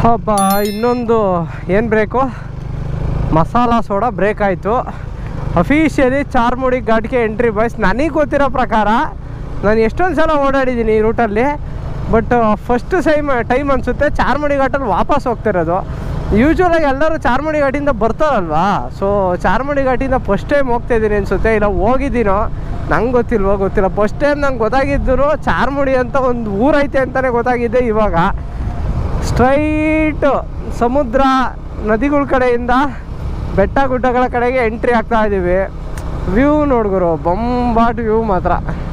ಹಬ್ಬ ಇನ್ನೊಂದು ಏನು ಬ್ರೇಕು ಮಸಾಲ ಸೋಡಾ ಬ್ರೇಕ್ ಆಯಿತು. ಅಫಿಷಿಯಲಿ ಚಾರ್ಮುಡಿ ಘಾಟ್ಗೆ ಎಂಟ್ರಿ ಬಾಯ್ಸ್. ನನಗೆ ಗೊತ್ತಿರೋ ಪ್ರಕಾರ ನಾನು ಎಷ್ಟೊಂದು ಸಲ ಓಡಾಡಿದ್ದೀನಿ ಈ ರೂಟಲ್ಲಿ, ಬಟ್ ಫಸ್ಟ್ ಟೈಮ್ ಅನಿಸುತ್ತೆ ಚಾರ್ಮುಡಿ ಘಾಟಲ್ಲಿ ವಾಪಸ್ ಹೋಗ್ತಿರೋದು. ಯೂಶ್ವಲಾಗಿ ಎಲ್ಲರೂ ಚಾರ್ಮುಡಿ ಘಾಟಿಂದ ಬರ್ತಾರಲ್ವಾ, ಸೊ ಚಾರ್ಮುಡಿ ಘಾಟಿಂದ ಫಸ್ಟ್ ಟೈಮ್ ಹೋಗ್ತಾಯಿದ್ದೀನಿ ಅನಿಸುತ್ತೆ, ಇಲ್ಲ ಹೋಗಿದ್ದೀನೋ ನಂಗೆ ಗೊತ್ತಿಲ್ಲ. ಫಸ್ಟ್ ಟೈಮ್ ನಂಗೆ ಗೊತ್ತಾಗಿದ್ದರು ಚಾರ್ಮುಡಿ ಅಂತ ಒಂದು ಊರೈತೆ ಅಂತಲೇ ಗೊತ್ತಾಗಿದ್ದೆ. ಇವಾಗ ಸ್ಟ್ರೈಟು ಸಮುದ್ರ ನದಿಗಳ ಕಡೆಯಿಂದ ಬೆಟ್ಟ ಗುಡ್ಡಗಳ ಕಡೆಗೆ ಎಂಟ್ರಿ ಆಗ್ತಾ ಇದ್ದೀವಿ. ವ್ಯೂ ನೋಡ್ಗುರು, ಬೊಂಬಾಟ್ ವ್ಯೂ ಮಾತ್ರ.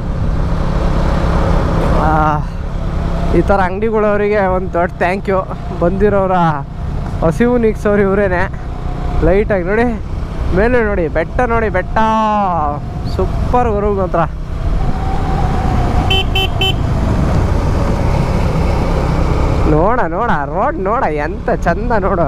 ಈ ಥರ ಅಂಗಡಿಗಳವರಿಗೆ ಒಂದು ದೊಡ್ಡ ಥ್ಯಾಂಕ್ ಯು. ಬಂದಿರೋರ ಹಸಿವು ನೀಗ್ಸೋರು ಇವರೇನೆ. ಲೈಟಾಗಿ ನೋಡಿ ಮೇಲೆ ನೋಡಿ ಬೆಟ್ಟ ಸೂಪರ್ ಗುರು ಮಾತ್ರ. ನೋಡ ರೋಡ್ ನೋಡ ಎಂತ ಚಂದ ನೋಡು.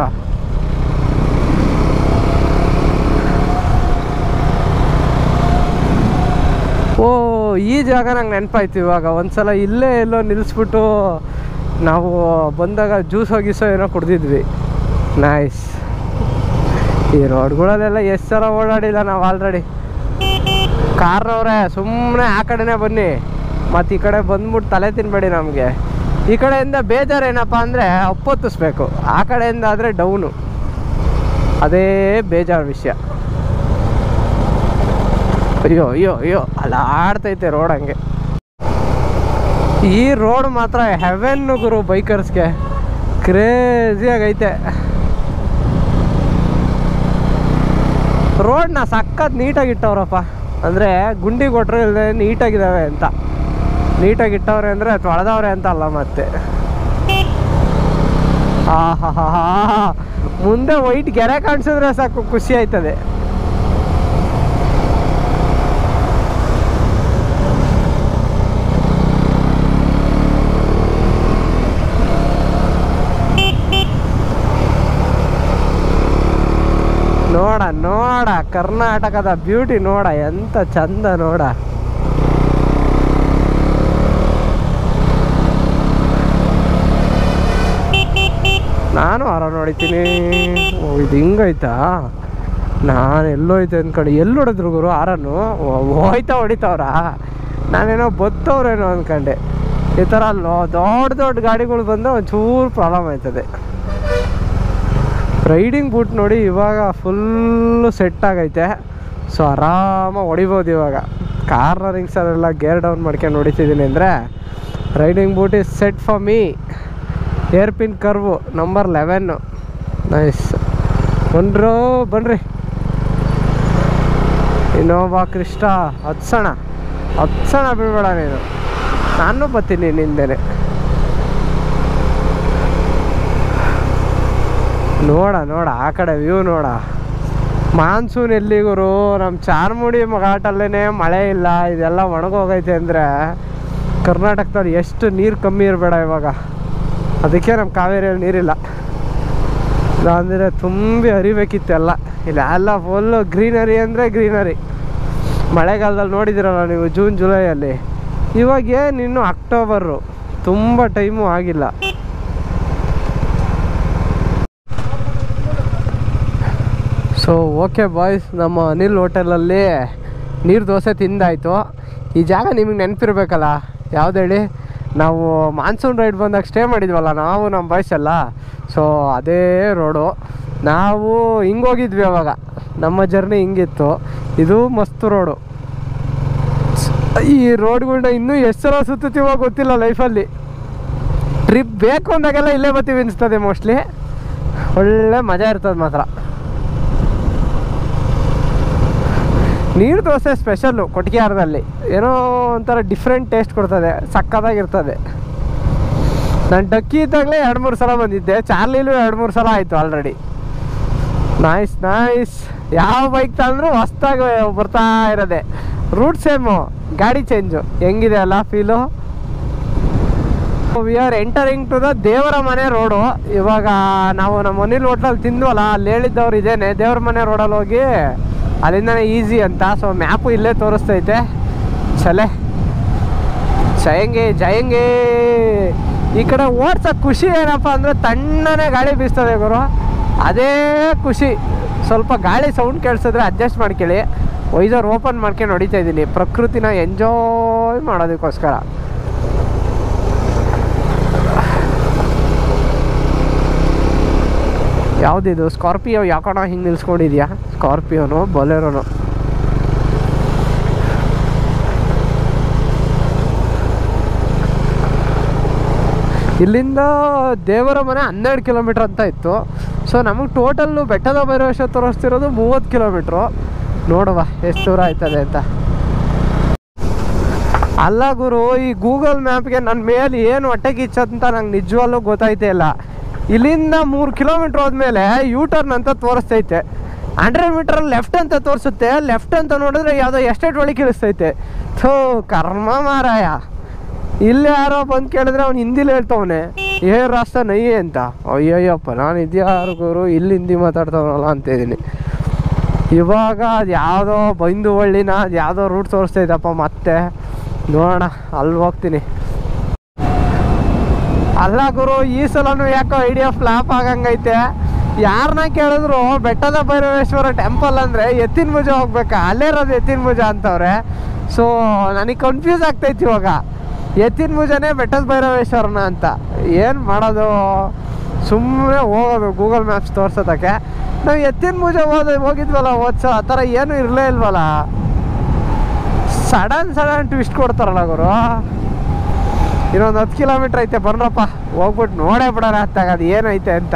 ಓ ಈ ಜಾಗ ನಂಗೆ ನೆನಪಾಯ್ತು. ಇವಾಗ ಒಂದ್ಸಲ ಇಲ್ಲೇ ಎಲ್ಲೋ ನಿಲ್ಲಿಸ್ಬಿಟ್ಟು ನಾವು ಬಂದಾಗ ಜ್ಯೂಸೋ ಏನೋ ಕುಡ್ದಿದ್ವಿ. ನೈಸ್. ಈ ರೋಡ್ಗಳಲ್ಲೆಲ್ಲ ಎಷ್ಟು ಸಲ ಓಡಾಡಿಲ್ಲ ನಾವು ಆಲ್ರೆಡಿ. ಕಾರ್ನವ್ರೆ ಸುಮ್ಮನೆ ಆ ಕಡೆನೇ ಬನ್ನಿ, ಮತ್ತು ಈ ಕಡೆ ಬಂದ್ಬಿಟ್ಟು ತಲೆ ತಿನ್ಬೇಡಿ. ನಮಗೆ ಈ ಕಡೆಯಿಂದ ಬೇಜಾರು ಏನಪ್ಪ ಅಂದರೆ ಅಪ್ಪೊತ್ತಿಸ್ಬೇಕು, ಆ ಕಡೆಯಿಂದ ಆದರೆ ಡೌನು. ಅದೇ ಬೇಜಾರು ವಿಷಯ. ಅಯ್ಯೋ ಅಲ್ಲಾಡ್ತೈತೆ ರೋಡ್ ಹಂಗೆ. ಈ ರೋಡ್ ಮಾತ್ರ ಹೆವೆನ್ ಗುರು ಬೈಕರ್ಸ್ಗೆ, ಕ್ರೇಜಿಯಾಗೈತೆ. ರೋಡ್ನ ಸಖತ್ ನೀಟಾಗಿಟ್ಟವ್ರಪ್ಪ. ಅಂದರೆ ಗುಂಡಿ ಕೊಟ್ಟರು ಇಲ್ಲದೆ ನೀಟಾಗಿದ್ದಾವೆ ಅಂತ. ನೀಟಾಗಿಟ್ಟವ್ರೆ ಅಂದರೆ ತೊಳೆದವ್ರೆ ಅಂತ ಅಲ್ಲ. ಮತ್ತೆ ಮುಂದೆ ವೈಟ್ ಗೆರೆ ಕಾಣಿಸಿದ್ರೆ ಸಾಕು, ಖುಷಿ ಆಯ್ತದೆ. ನೋಡ ಕರ್ನಾಟಕದ ಬ್ಯೂಟಿ ನೋಡ, ಎಂತ ಚಂದ ನೋಡ. ನಾನು ನೋಡಿತೀನಿ. ಇದು ಹಿಂಗೈತಾ, ನಾನು ಎಲ್ಲೋಯ್ತು ಅಂದ್ಕೊಂಡು. ಎಲ್ಲಿ ಹೊಡೆದ್ರು ಗುರು ಆರನ್ನು ಹೊಡಿತಾವ್ರ. ನಾನೇನೋ ಬತ್ತವ್ರೇನೋ ಅಂದ್ಕೊಂಡೆ. ಈ ಥರ ದೊಡ್ಡ ಗಾಡಿಗಳು ಬಂದು ಒಂಚೂರು ಪ್ರಾಬ್ಲಮ್ ಆಯ್ತದೆ. ರೈಡಿಂಗ್ ಬೂಟ್ ನೋಡಿ ಇವಾಗ ಫುಲ್ಲು ಸೆಟ್ ಆಗೈತೆ. ಸೊ ಆರಾಮಾಗಿ ಹೊಡಿಬೋದು ಇವಾಗ. ಕಾರ್ನರಿಂಗ್ಸಲ್ಲೆಲ್ಲ ಗೇರ್ ಡೌನ್ ಮಾಡ್ಕೊಂಡು ಹೊಡಿತಿದ್ದೀನಿ ಅಂದರೆ riding boot is set for me. Hairpin curve number 11. Nice. ಬನ್ರಿ ಇನ್ನೋವಾ ಕ್ರಿಸ್ಟ ಹತ್ಸೋಣ ಬಿಡಬೇಡ ನೀನು, ನಾನು ಬರ್ತೀನಿ ನಿಂದೇನೆ. ನೋಡ ಆ ಕಡೆ ವ್ಯೂ ನೋಡ. ಮಾನ್ಸೂನ್ ಎಲ್ಲಿಗುರು, ನಮ್ಮ ಚಾರ್ಮುಡಿ ಘಾಟಲ್ಲೇ ಮಳೆ ಇಲ್ಲ, ಇದೆಲ್ಲ ಒಣಗೋಗೈತೆ ಅಂದರೆ ಕರ್ನಾಟಕದಲ್ಲಿ ಎಷ್ಟು ನೀರು ಕಮ್ಮಿ ಇರಬೇಡ ಇವಾಗ. ಅದಕ್ಕೆ ನಮ್ಮ ಕಾವೇರಿಯಲ್ಲಿ ನೀರಿಲ್ಲ, ಇಲ್ಲಾಂದರೆ ತುಂಬಿ ಹರಿಬೇಕಿತ್ತೆಲ್ಲ. ಇಲ್ಲ ಎಲ್ಲ ಫುಲ್ಲು ಗ್ರೀನರಿ ಅಂದರೆ ಗ್ರೀನರಿ. ಮಳೆಗಾಲದಲ್ಲಿ ನೋಡಿದಿರಲ್ಲ ನೀವು ಜೂನ್ ಜುಲೈಯಲ್ಲಿ. ಇವಾಗ ಏನು ಇನ್ನು ಅಕ್ಟೋಬರು, ತುಂಬ ಟೈಮು ಆಗಿಲ್ಲ. ಸೊ ಓಕೆ ಬಾಯ್ಸ್, ನಮ್ಮ ಅನಿಲ್ ಹೋಟೆಲಲ್ಲಿ ನೀರು ದೋಸೆ ತಿಂದಾಯಿತು. ಈ ಜಾಗ ನಿಮಗೆ ನೆನಪಿರ್ಬೇಕಲ್ಲ, ಯಾವ್ದು ಹೇಳಿ? ನಾವು ಮಾನ್ಸೂನ್ ರೈಡ್ ಬಂದಾಗ ಸ್ಟೇ ಮಾಡಿದ್ವಲ್ಲ ನಾವು ನಮ್ಮ ಬಾಯ್ಸ್ ಎಲ್ಲ. ಸೊ ಅದೇ ರೋಡು. ನಾವು ಹಿಂಗೋಗಿದ್ವಿ ಅವಾಗ, ನಮ್ಮ ಜರ್ನಿ ಹಿಂಗಿತ್ತು. ಇದು ಮಸ್ತ್ ರೋಡು. ಈ ರೋಡ್ಗಳ್ನ ಇನ್ನೂ ಎಷ್ಟು ಸಲ ಸುತ್ತೀವೋ ಗೊತ್ತಿಲ್ಲ ಲೈಫಲ್ಲಿ. ಟ್ರಿಪ್ ಬೇಕು ಅಂದಾಗೆಲ್ಲ ಇಲ್ಲೇ ಬರ್ತೀವಿ ಅನಿಸ್ತದೆ ಮೋಸ್ಟ್ಲಿ. ಒಳ್ಳೆ ಮಜಾ ಇರ್ತದೆ ಮಾತ್ರ. ನೀರು ದೋಸೆ ಸ್ಪೆಷಲ್ಲು ಕೊಟ್ಟಿಗೆಹಾರದಲ್ಲಿ. ಏನೋ ಒಂಥರ ಡಿಫ್ರೆಂಟ್ ಟೇಸ್ಟ್ ಕೊಡ್ತದೆ, ಸಕ್ಕತ್ತಾಗಿರ್ತದೆ. ನಾನು ಡಕ್ಕಿ ಇದ್ದಾಗಲೇ 2-3 ಸಲ ಬಂದಿದ್ದೆ. ಚಾರ್ಲಿಲೂ 2-3 ಸಲ ಆಯಿತು ಆಲ್ರೆಡಿ. ನೈಸ್. ಯಾವ ಬೈಕ್ ತಂದರೂ ಹೊಸ್ದಾಗಿ ಬರ್ತಾ ಇರೋದೆ. ರೂಟ್ ಸೇಮು, ಗಾಡಿ ಚೇಂಜು. ಹೆಂಗಿದೆ ಅಲ್ಲ feel? We are entering to the Devara Mane road. ಇವಾಗ ನಾವು ನಮ್ಮ ಅನಿಲ್ ಹೋಟ್ಲಲ್ಲಿ ತಿಂದ್ವಲ್ಲ, ಅಲ್ಲಿ ಹೇಳಿದ್ದವ್ರು ಇದೇನೆ ದೇವರ ಮನೆ ರೋಡಲ್ಲಿ ಹೋಗಿ ಅಲ್ಲಿಂದನೇ ಈಸಿ ಅಂತ. ಸೊ ಮ್ಯಾಪು ಇಲ್ಲೇ ತೋರಿಸ್ತೈತೆ. ಜಯಂಗೆ ಈ ಕಡೆ ಓಡ್ಸೋ ಖುಷಿ ಏನಪ್ಪ ಅಂದರೆ ತಣ್ಣನೆ ಗಾಳಿ ಬೀಸ್ತದೆ ಗುರು, ಅದೇ ಖುಷಿ. ಸ್ವಲ್ಪ ಗಾಳಿ ಸೌಂಡ್ ಕೇಳಿಸಿದ್ರೆ ಅಡ್ಜಸ್ಟ್ ಮಾಡ್ಕೊಳ್ಳಿ. ವೈಸರ್ ಓಪನ್ ಮಾಡ್ಕೊಂಡು ಹೊಡಿತಾ ಇದ್ದೀನಿ, ಪ್ರಕೃತಿನ ಎಂಜಾಯ್ ಮಾಡೋದಕ್ಕೋಸ್ಕರ. ಯಾವುದಿದು ಸ್ಕಾರ್ಪಿಯೋ ಯಾಕಣ ಹಿಂಗೆ ನಿಲ್ಸ್ಕೊಂಡಿದ್ಯಾ? ಸ್ಕಾರ್ಪಿಯೋನು ಬೊಲೆರೋನು. ಇಲ್ಲಿಂದ ದೇವರ ಮನೆ 12 ಕಿಲೋಮೀಟ್ರ್ ಅಂತ ಇತ್ತು. ಸೊ ನಮಗೆ ಟೋಟಲ್ಲು ಬೆಟ್ಟದ ಭೈರವೇಶ್ವರ ತೋರಿಸ್ತಿರೋದು 30 ಕಿಲೋಮೀಟ್ರು. ನೋಡುವ ಎಷ್ಟು ದೂರ ಆಯ್ತದೆ ಅಂತ. ಅಲ್ಲ ಗುರು, ಈ ಗೂಗಲ್ ಮ್ಯಾಪ್ಗೆ ನನ್ನ ಮೇಲೆ ಏನು ಹೊಟ್ಟೆ ಕಿಚ್ಚಂತ ನಂಗೆ ನಿಜವಾಗ್ಲೂ ಗೊತ್ತಾಯ್ತೇ ಇಲ್ಲ. ಇಲ್ಲಿಂದ 3 ಕಿಲೋಮೀಟ್ರ್ ಹೋದ್ಮೇಲೆ ಯೂಟರ್ನ್ ಅಂತ ತೋರಿಸ್ತೈತೆ. 100 ಮೀಟ್ರಲ್ಲಿ ಲೆಫ್ಟ್ ಅಂತ ತೋರಿಸುತ್ತೆ. ಲೆಫ್ಟ್ ಅಂತ ನೋಡಿದ್ರೆ ಯಾವುದೋ ಎಸ್ಟೇಟ್ ಒಳಗೆ ಇಳಿಸ್ತೈತೆ. ಥೋ ಕರ್ಮ ಮಾರಾಯ. ಇಲ್ಲಿ ಯಾರೋ ಬಂದು ಕೇಳಿದ್ರೆ ಅವ್ನು ಹಿಂದಿಲಿ ಹೇಳ್ತವನೆ ಏ ರಾಸ್ತ ನಯ್ಯೆ ಅಂತ. ಅಯ್ಯಯ್ಯಪ್ಪ, ನಾನು ಇದ್ಯಾರು ಗುರು ಇಲ್ಲಿ ಹಿಂದಿ ಮಾತಾಡ್ತವನಲ್ಲ ಅಂತಿದ್ದೀನಿ. ಇವಾಗ ಅದು ಯಾವುದೋ ಬೈಂದು ಹಳ್ಳಿನ ಅದು ಯಾವುದೋ ರೂಟ್ ತೋರಿಸ್ತೈತಪ್ಪ. ಮತ್ತೆ ನೋಡೋಣ, ಅಲ್ಲಿ ಹೋಗ್ತೀನಿ. ಅಲ್ಲ ಗುರು, ಈ ಸಲನೂ ಯಾಕೋ ಐಡಿಯಾ ಫ್ಲಾಪ್ ಆಗಂಗೈತೆ. ಯಾರನ್ನ ಕೇಳಿದ್ರು ಬೆಟ್ಟದ ಭೈರವೇಶ್ವರ ಟೆಂಪಲ್ ಅಂದರೆ ಎತ್ತಿನ ಭುಜ ಹೋಗ್ಬೇಕಾ, ಅಲ್ಲೇ ಇರೋದು ಎತ್ತಿನ ಭುಜ ಅಂತವ್ರೆ. ಸೊ ನನಗೆ ಕನ್ಫ್ಯೂಸ್ ಆಗ್ತೈತಿ ಇವಾಗ, ಎತ್ತಿನ ಭುಜನೇ ಬೆಟ್ಟದ ಭೈರವೇಶ್ವರನ ಅಂತ. ಏನು ಮಾಡೋದು? ಸುಮ್ಮನೆ ಹೋಗೋದು ಗೂಗಲ್ ಮ್ಯಾಪ್ಸ್ ತೋರ್ಸೋದಕ್ಕೆ. ನಾವು ಎತ್ತಿನ ಭುಜ ಹೋಗಿದ್ವಲ್ಲ ಹೋದ್ಸಲ, ಆ ಥರ ಏನೂ ಇರಲೇ ಇಲ್ವಲ್ಲ. ಸಡನ್ ಟ್ವಿಸ್ಟ್ ಕೊಡ್ತಾರಲ್ಲ ಗುರು. ಇನ್ನೊಂದು 10 ಕಿಲೋಮೀಟ್ರ್ ಐತೆ, ಬರ್ರಪ್ಪ ಹೋಗ್ಬಿಟ್ಟು ನೋಡೇ ಬಿಡೋಣ ಅತ್ತಾಗ ಅದು ಏನೈತೆ ಅಂತ.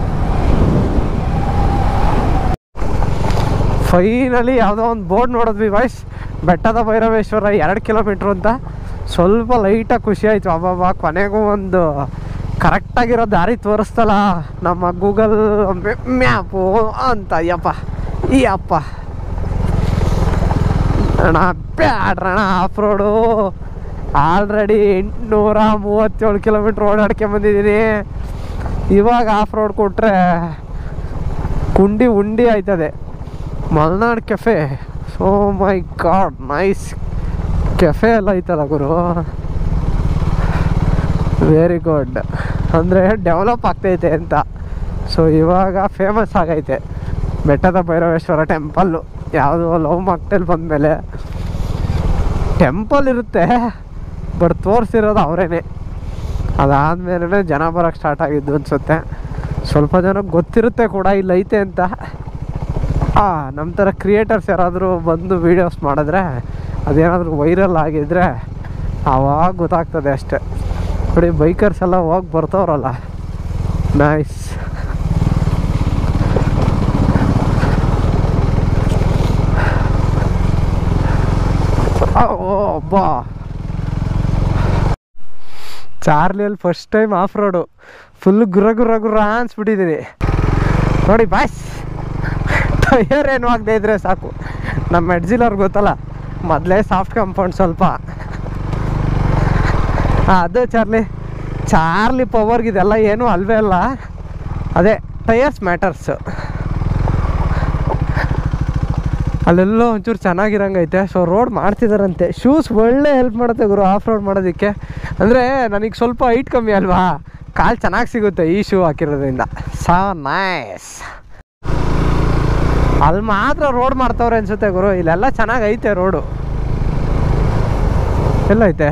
ಫೈನಲಿ ಯಾವುದೋ ಒಂದು ಬೋರ್ಡ್ ನೋಡಿದ್ವಿ ಬಾಯ್ಸ್, ಬೆಟ್ಟದ ಭೈರವೇಶ್ವರ 2 ಕಿಲೋಮೀಟ್ರು ಅಂತ. ಸ್ವಲ್ಪ ಲೈಟಾಗಿ ಖುಷಿ ಆಯಿತು. ಅಬ್ಬಬ್ಬ, ಕೊನೆಗೂ ಒಂದು ಕರೆಕ್ಟಾಗಿರೋ ದಾರಿ ತೋರಿಸ್ತಲ್ಲ ನಮ್ಮ ಗೂಗಲ್ ಮ್ಯಾಪು ಅಂತ. ಯಪ್ಪ ಅಣ್ಣ ಬ್ಯಾಡ್ರಣ, ಆಫ್ ರೋಡು ಆಲ್ರೆಡಿ 837 ಕಿಲೋಮೀಟ್ರ್ ಓಡಾಡ್ಕೊಂಬಂದಿದ್ದೀನಿ. ಇವಾಗ ಆಫ್ ರೋಡ್ ಕೊಟ್ಟರೆ ಉಂಡಿ ಆಯ್ತದೆ. Malnad cafe, so my god, nice cafe ಎಲ್ಲ ಐತಲ್ಲ ಗುರು, ವೆರಿ ಗುಡ್. ಅಂದರೆ ಡೆವಲಪ್ ಆಗ್ತೈತೆ ಅಂತ. ಸೊ ಇವಾಗ ಫೇಮಸ್ ಆಗೈತೆ ಬೆಟ್ಟದ ಭೈರವೇಶ್ವರ ಟೆಂಪಲ್ಲು. ಯಾವುದೋ ಲವ್ ಮಾಕ್ಟೇಲ್ ಬಂದಮೇಲೆ ಟೆಂಪಲ್ ಇರುತ್ತೆ, ಬಟ್ ತೋರಿಸಿರೋದು ಅವರೇನೆ. ಅದಾದಮೇಲೆ ಜನ ಬರೋಕ್ಕೆ ಸ್ಟಾರ್ಟ್ ಆಗಿದ್ದು ಅನಿಸುತ್ತೆ. ಸ್ವಲ್ಪ ಜನಕ್ಕೆ ಗೊತ್ತಿರುತ್ತೆ ಕೂಡ ಇಲ್ಲೈತೆ ಅಂತ. ನಮ್ಮ ಥರ ಕ್ರಿಯೇಟರ್ಸ್ ಯಾರಾದರೂ ಬಂದು ವೀಡಿಯೋಸ್ ಮಾಡಿದ್ರೆ, ಅದೇನಾದರೂ ವೈರಲ್ ಆಗಿದ್ರೆ ಆವಾಗ ಗೊತ್ತಾಗ್ತದೆ ಅಷ್ಟೆ. ನೋಡಿ ಬೈಕರ್ಸ್ ಎಲ್ಲ ಹೋಗಿ ಬರ್ತವ್ರಲ್ಲ, ನೈಸ್. ಒಬ್ಬ ಚಾರ್ಲಿಯಲ್ಲಿ first time off road, full ಗುರ್ರ ಅನ್ಸ್ಬಿಟ್ಟಿದ್ದೀನಿ ನೋಡಿ ಬಾಯ್ಸ್. ಟೈಯರ್ ಏನು ಆಗದೆ ಇದ್ರೆ ಸಾಕು. ನಮ್ಮ ಎಡ್ಜಿಲವ್ರಿಗೆ ಗೊತ್ತಲ್ಲ, ಮೊದಲೇ ಸಾಫ್ಟ್ ಕಾಂಪೌಂಡ್ ಸ್ವಲ್ಪ. ಅದೇ ಚಾರ್ಲಿ ಪವರ್ಗಿದೆಲ್ಲ ಏನೂ ಅಲ್ವೇ ಅಲ್ಲ. ಅದೇ ಟೈರ್ಸ್ ಮ್ಯಾಟರ್ಸು. ಅಲ್ಲೆಲ್ಲೋ ಒಂಚೂರು ಚೆನ್ನಾಗಿರಂಗೈತೆ. ಸೊ ರೋಡ್ ಮಾಡ್ತಿದ್ದಾರಂತೆ. ಶೂಸ್ ಒಳ್ಳೆ ಹೆಲ್ಪ್ ಮಾಡುತ್ತೆ ಗುರು ಆಫ್ ರೋಡ್ ಮಾಡೋದಕ್ಕೆ. ಅಂದರೆ ನನಗೆ ಸ್ವಲ್ಪ ಹೈಟ್ ಕಮ್ಮಿ ಅಲ್ವಾ, ಕಾಲು ಚೆನ್ನಾಗಿ ಸಿಗುತ್ತೆ ಈ ಶೂ ಹಾಕಿರೋದ್ರಿಂದ. ಸಾ ನೈಸ್. ಅಲ್ಲಿ ಮಾತ್ರ ರೋಡ್ ಮಾಡ್ತವ್ರೆ ಅನ್ಸುತ್ತೆ ಗುರು. ಇಲ್ಲೆಲ್ಲ ಚೆನ್ನಾಗೈತೆ ರೋಡು. ಎಲ್ಲೈತೆ?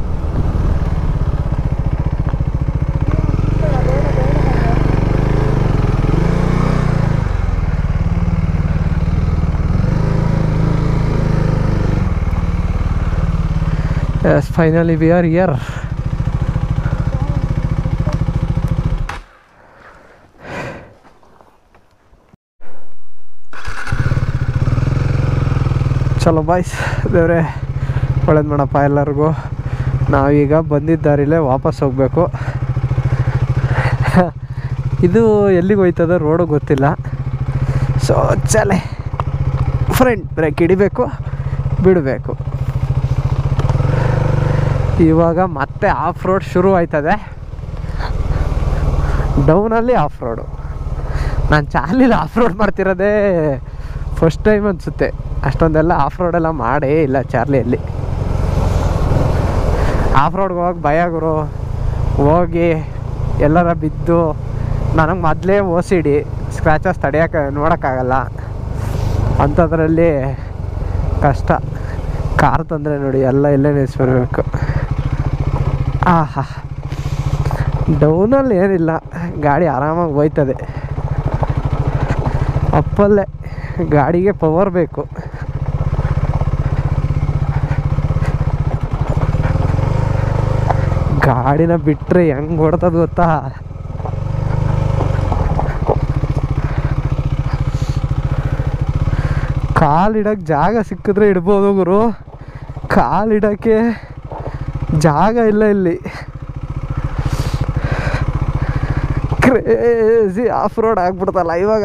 Yes, finally we are here. ಚಲೋ ಬಾಯ್ಸ್, ದೇವ್ರೆ ಒಳ್ಳೇದು ಮಾಡಪ್ಪ ಎಲ್ಲರಿಗೂ. ನಾವೀಗ ಬಂದಿದ್ದ ದಾರಿಲೇ ವಾಪಸ್ ಹೋಗಬೇಕು. ಇದು ಎಲ್ಲಿಗೆ ಹೋಯ್ತದ ರೋಡು ಗೊತ್ತಿಲ್ಲ. ಸೊ ಚಲೆ ಫ್ರೆಂಡ್, ಬ್ರೇಕ್ ಹಿಡಿಬೇಕು, ಬಿಡಬೇಕು. ಇವಾಗ ಮತ್ತೆ ಆಫ್ ರೋಡ್ ಶುರು ಆಯ್ತದೆ. ಡೌನಲ್ಲಿ ಆಫ್ ರೋಡು. ನಾನು ಚಾರ್ಲಿಲಿ ಆಫ್ ರೋಡ್ ಮಾಡ್ತಿರೋದೇ ಫಸ್ಟ್ ಟೈಮ್ ಅನಿಸುತ್ತೆ. ಅಷ್ಟೊಂದೆಲ್ಲ ಆಫ್ ರೋಡೆಲ್ಲ ಮಾಡೇ ಇಲ್ಲ ಚಾರ್ಲಿಯಲ್ಲಿ. ಆಫ್ ರೋಡ್ಗೆ ಹೋಗಕ್ಕೆ ಭಯ ಗುರು. ಹೋಗಿ ಎಲ್ಲರ ಬಿದ್ದು ನನಗೆ ಮೊದಲೇ OCD ಸ್ಕ್ರ್ಯಾಚಸ್ ತಡೆಯೋಕ್ಕೆ ನೋಡೋಕ್ಕಾಗಲ್ಲ ಅಂಥದ್ರಲ್ಲಿ ಕಷ್ಟ. ಕಾರ್ ತಂದರೆ ನೋಡಿ ಎಲ್ಲ ಇಲ್ಲೇ ನಿಲ್ಲಿಸ್ಬರ್ಬೇಕು. ಆಹಾ, ಡೌನಲ್ಲಿ ಏನಿಲ್ಲ, ಗಾಡಿ ಆರಾಮಾಗಿ ಹೋಯ್ತದೆ. ಅಪ್ಪಲ್ಲೇ ಗಾಡಿಗೆ ಪವರ್ ಬೇಕು. ಗಾಡಿನ ಬಿಟ್ಟರೆ ಹೆಂಗೆ ಓಡ್ತದ ಗೊತ್ತಾ? ಕಾಲಿಡಕ್ಕೆ ಜಾಗ ಸಿಕ್ಕಿದ್ರೆ ಇಡ್ಬೋದು ಗುರು, ಕಾಲಿಡೋಕ್ಕೆ ಜಾಗ ಇಲ್ಲ ಇಲ್ಲಿ. ಕ್ರೇಜಿ ಆಫ್ ರೋಡ್ ಆಗ್ಬಿಡ್ತಲ್ಲ ಇವಾಗ.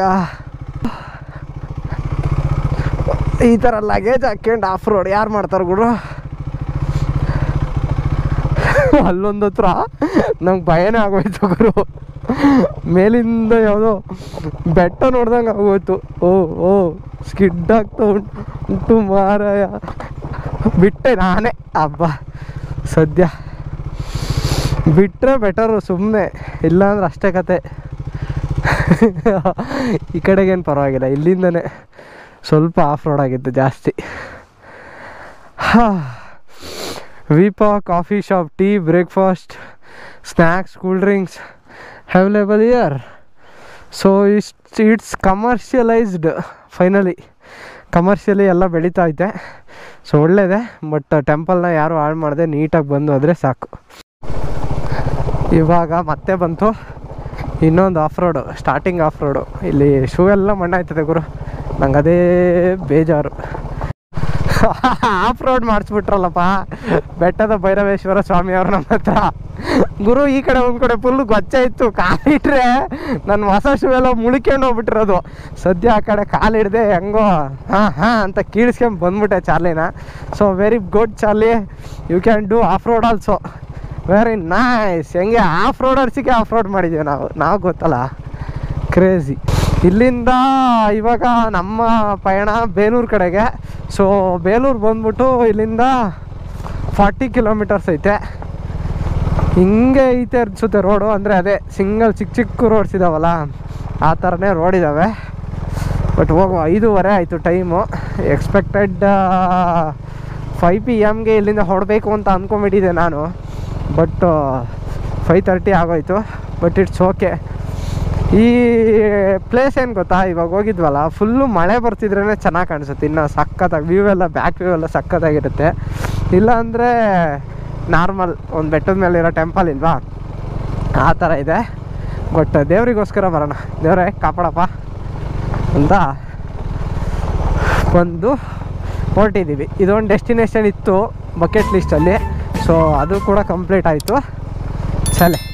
ಈ ಥರ ಲಗೇಜ್ ಹಾಕ್ಕೊಂಡು ಆಫ್ ರೋಡ್ ಯಾರು ಮಾಡ್ತಾರೆ ಗುರು? ಅಲ್ಲೊಂದು ಹತ್ರ ನಂಗೆ ಭಯನೇ ಆಗೋಯ್ತು ಗುರು. ಮೇಲಿಂದ ಯಾವುದೋ ಬೆಟ್ಟ ನೋಡ್ದಂಗೆ ಆಗೋಯ್ತು. ಓ ಸ್ಕಿಡ್ ಆಗ್ತಾ ಉಂಟು ಮಾರಾಯ. ಬಿಟ್ಟೆ ನಾನೇ ಹಬ್ಬ. ಸದ್ಯ ಬಿಟ್ಟರೆ ಬೆಟರು, ಸುಮ್ಮನೆ ಇಲ್ಲಾಂದ್ರೆ ಅಷ್ಟೇ ಕತೆ. ಈ ಕಡೆಗೇನು ಪರವಾಗಿಲ್ಲ, ಇಲ್ಲಿಂದನೇ ಸ್ವಲ್ಪ ಆಫ್ ರೋಡ್ ಆಗಿತ್ತು ಜಾಸ್ತಿ. ವಿಪಾ coffee shop, tea, breakfast, snacks, cool drinks available here. So it's commercialised. Finally commercially ಎಲ್ಲ ಬೆಳೀತಾ ಐತೆ. ಸೊ ಒಳ್ಳೆಯದೇ. ಬಟ್ ಟೆಂಪಲ್ನ ಯಾರು ಹಾಳು ಮಾಡದೆ ನೀಟಾಗಿ ಬಂದು ಆದರೆ ಸಾಕು. ಇವಾಗ ಮತ್ತೆ ಬಂತು ಇನ್ನೊಂದು off road, starting off road. ಇಲ್ಲಿ ಶೂ ಎಲ್ಲ ಮಣ್ಣಾಯ್ತದೆ ಗುರು, ನಂಗೆ ಅದೇ ಬೇಜಾರು. ಆಫ್ ರೋಡ್ ಮಾಡಿಸ್ಬಿಟ್ರಲ್ಲಪ್ಪ ಬೆಟ್ಟದ ಭೈರವೇಶ್ವರ ಸ್ವಾಮಿಯವರು ನಮ್ಮ ಹತ್ರ. ಗುರು ಈ ಕಡೆ ಒಂದು ಕಡೆ ಫುಲ್ಲು ಗೊಚ್ಚೆ ಇತ್ತು, ಕಾಲಿಟ್ರೆ ನನ್ನ ಹೊಸ ಶೂ ಎಲ್ಲ ಮುಳ್ಕೊಂಡು ಹೋಗ್ಬಿಟ್ಟಿರೋದು. ಸದ್ಯ ಆ ಕಡೆ ಕಾಲಿಡ್ದೆ ಹೆಂಗೋ ಹಾಂ ಅಂತ ಕೀಳಿಸ್ಕೊಂಡು ಬಂದ್ಬಿಟ್ಟೆ ಚಾರ್ಲಿನ. So very good Charlie, you can do off road also, very nice. ಹೆಂಗೆ ಆಫ್ ರೋಡರ್ಸಿಗೆ ಆಫ್ ರೋಡ್ ಮಾಡಿದ್ದೀವಿ ನಾವು ಗೊತ್ತಲ್ಲ, ಕ್ರೇಜಿ. ಇಲ್ಲಿಂದ ಇವಾಗ ನಮ್ಮ ಪಯಣ ಬೇಲೂರು ಕಡೆಗೆ. ಸೊ ಬೇಲೂರು ಬಂದ್ಬಿಟ್ಟು ಇಲ್ಲಿಂದ 40 ಕಿಲೋಮೀಟರ್ಸ್ ಐತೆ. ಹಿಂಗೆ ಐತೆ ಅನಿಸುತ್ತೆ ರೋಡು, ಅಂದರೆ ಅದೇ ಸಿಂಗಲ್ ಚಿಕ್ಕ ರೋಡ್ಸ್ ಇದ್ದಾವಲ್ಲ ಆ ಥರನೇ ರೋಡ್ ಇದ್ದಾವೆ. ಬಟ್ ಹೋಗುವ 5:30 ಆಯಿತು ಟೈಮು. ಎಕ್ಸ್ಪೆಕ್ಟೆಡ್ 5 PM ಇಲ್ಲಿಂದ ಹೊರಡಬೇಕು ಅಂತ ಅಂದ್ಕೊಂಬಿಟ್ಟಿದ್ದೆ ನಾನು. ಬಟ್ 5:30 ಆಗೋಯ್ತು. But it's okay. ಈ ಪ್ಲೇಸ್ ಏನು ಗೊತ್ತಾ, ಇವಾಗ ಹೋಗಿದ್ವಲ್ಲ ಫುಲ್ಲು ಮಳೆ ಬರ್ತಿದ್ರೇ ಚೆನ್ನಾಗಿ ಕಾಣಿಸುತ್ತೆ. ಇನ್ನು ಸಖತ್ತಾಗಿ ವ್ಯೂ ಎಲ್ಲ, ಬ್ಯಾಕ್ ವ್ಯೂ ಎಲ್ಲ ಸಖತ್ತಾಗಿರುತ್ತೆ. ಇಲ್ಲಾಂದರೆ ನಾರ್ಮಲ್ ಒಂದು ಬೆಟ್ಟದ ಮೇಲೆ ಇರೋ ಟೆಂಪಲ್ ಇಲ್ವಾ, ಆ ಥರ ಇದೆ. ಬಟ್ ದೇವರಿಗೋಸ್ಕರ ಬರೋಣ, ದೇವರೇ ಕಾಪಾಡಪ್ಪ ಅಂತ ಬಂದು ಹೊರಟಿದ್ದೀವಿ. ಇದೊಂದು ಡೆಸ್ಟಿನೇಷನ್ ಇತ್ತು ಬಕೆಟ್ ಲಿಸ್ಟಲ್ಲಿ. ಸೊ ಅದು ಕೂಡ ಕಂಪ್ಲೀಟ್ ಆಯಿತು. ಸಲೆ